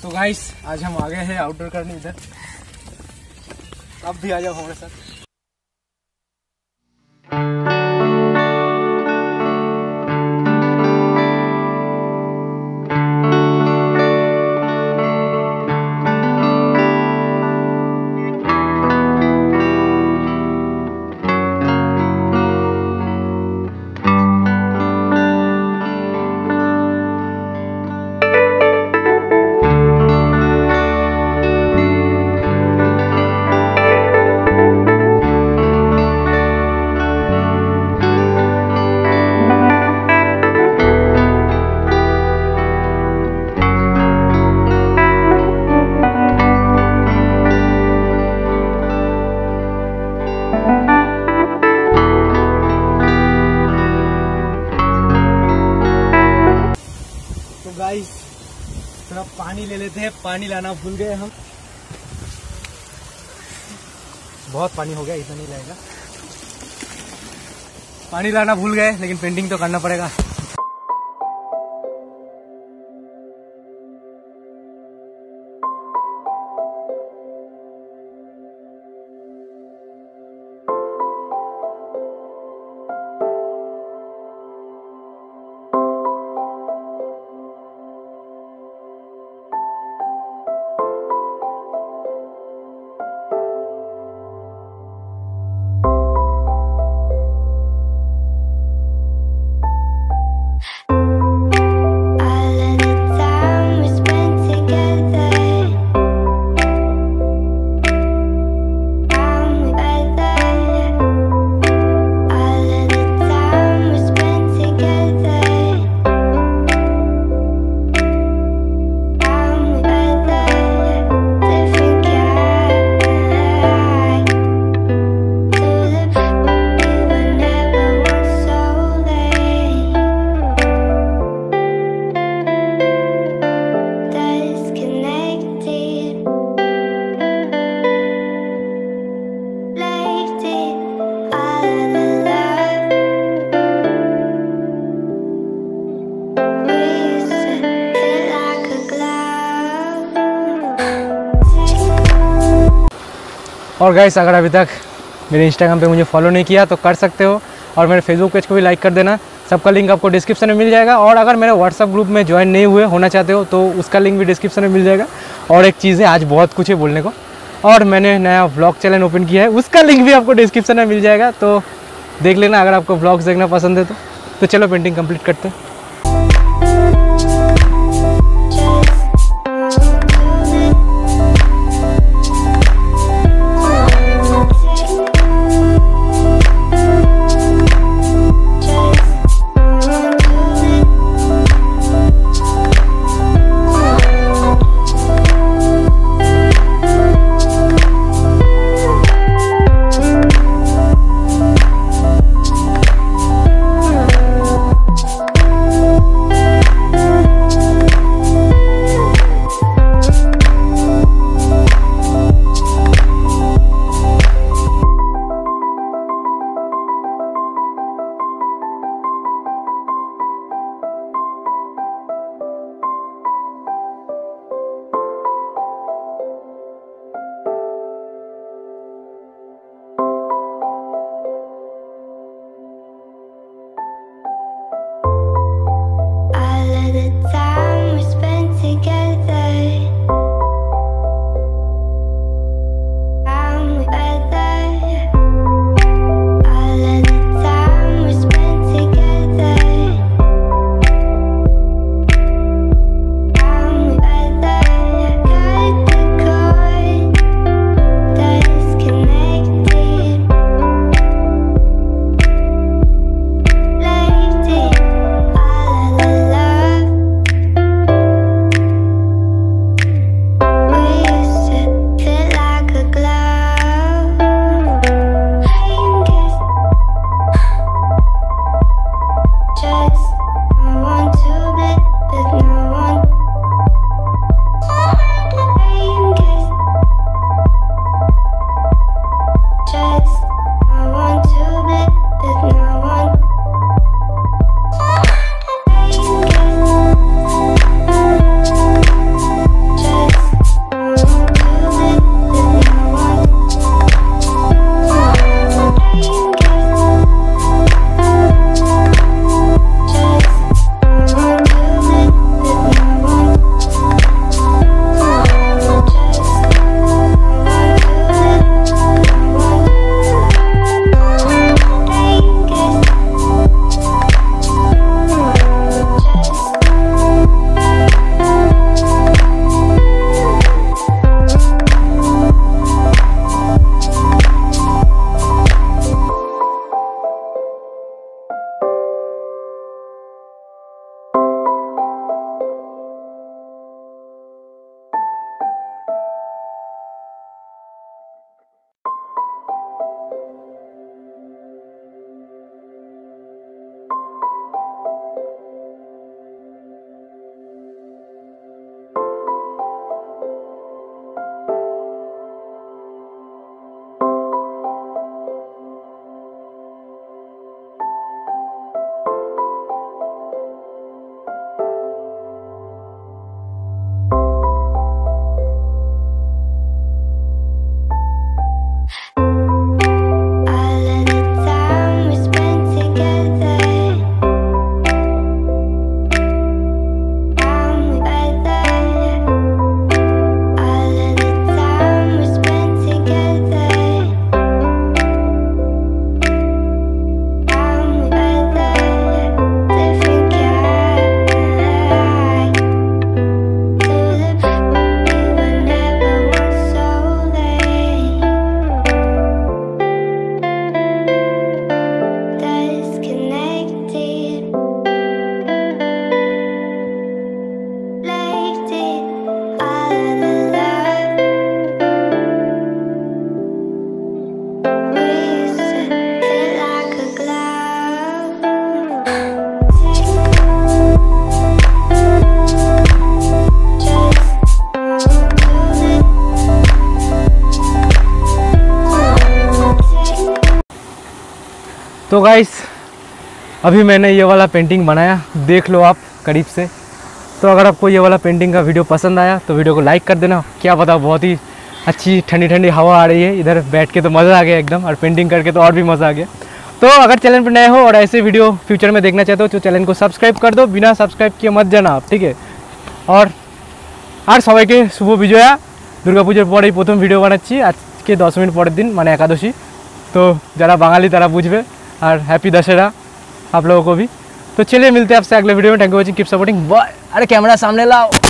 तो गाइस आज हम आ गए हैं आउटडोर करने इधर। आप भी आ जाओ हमारे साथ। गाइस थोड़ा पानी ले लेते हैं, पानी लाना भूल गए हम। बहुत पानी हो गया, इतना नहीं लगेगा। पानी लाना भूल गए, लेकिन पेंटिंग तो करना पड़ेगा। और गाइस अगर अभी तक मेरे इंस्टाग्राम पे मुझे फॉलो नहीं किया तो कर सकते हो, और मेरे फेसबुक पेज को भी लाइक कर देना। सबका लिंक आपको डिस्क्रिप्शन में मिल जाएगा। और अगर मेरे व्हाट्सअप ग्रुप में ज्वाइन नहीं हुए होना चाहते हो तो उसका लिंक भी डिस्क्रिप्शन में मिल जाएगा। और एक चीज़ है, आज बहुत कुछ है बोलने को, और मैंने नया व्लॉग चैनल ओपन किया है, उसका लिंक भी आपको डिस्क्रिप्शन में मिल जाएगा। तो देख लेना अगर आपको व्लॉग्स देखना पसंद है तो चलो पेंटिंग कंप्लीट करते हैं। तो गाइस अभी मैंने ये वाला पेंटिंग बनाया, देख लो आप करीब से। तो अगर आपको ये वाला पेंटिंग का वीडियो पसंद आया तो वीडियो को लाइक कर देना। क्या पता बहुत ही अच्छी ठंडी ठंडी हवा आ रही है, इधर बैठ के तो मज़ा आ गया एकदम, और पेंटिंग करके तो और भी मज़ा आ गया। तो अगर चैनल पर नए हो और ऐसे वीडियो फ्यूचर में देखना चाहते हो तो चैनल को सब्सक्राइब कर दो, बिना सब्सक्राइब किए मत जाना आप, ठीक है। और सबाइके शुभ विजया, दुर्गा पूजार परेई प्रथम भिडियो बानाচ্ছি, আজকে 10 मिनट পরের दिन মানে एकादशी। तो जरा बाঙाली तारा बुझबे, और हैप्पी दशहरा आप लोगों को भी। तो चलिए मिलते हैं आपसे अगले वीडियो में। Thank you watching, keep supporting, bye. अरे कैमरा सामने लाओ।